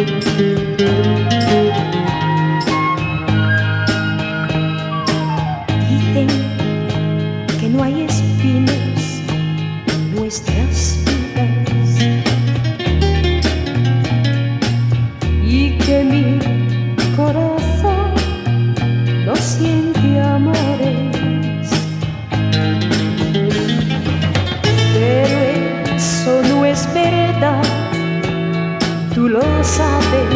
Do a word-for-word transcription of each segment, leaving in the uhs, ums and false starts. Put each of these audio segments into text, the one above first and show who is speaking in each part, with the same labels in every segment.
Speaker 1: Dicen que no hay espinos en nuestras vidas y que mi corazón no siente amores, pero eso no es verdad, tú lo sabes.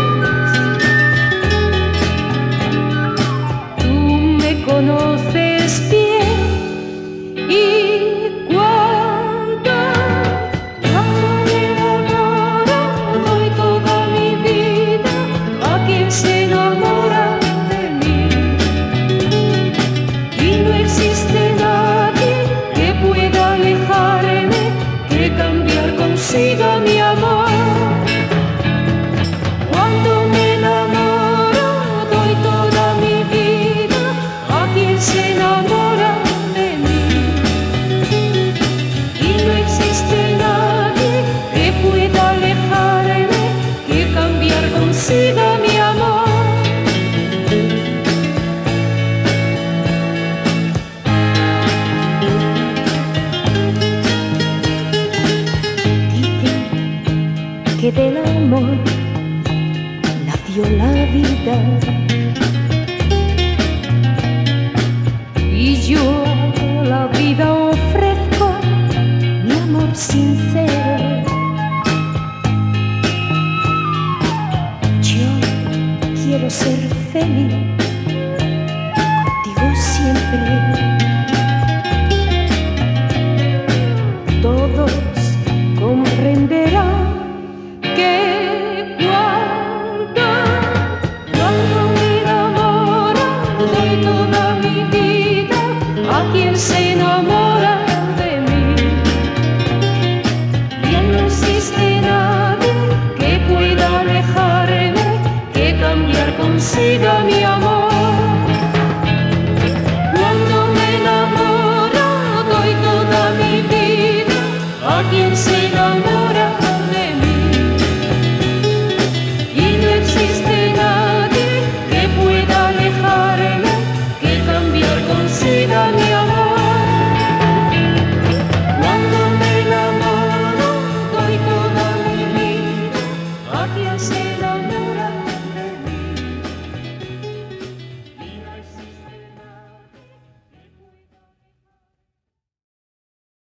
Speaker 1: Conoces bien y cuando me enamoro doy toda mi vida a quien se enamora de mí, y no existe nadie que pueda alejarme, que cambiar consiga mi amor. Cuando me enamoro doy toda mi vida a quien se enamora de mí, y no existe nadie que pueda alejarme, que cambiar consiga mi amor. Dicen que del amor nació la vida, y yo a la vida ofrezco mi amor sincero. Yo quiero ser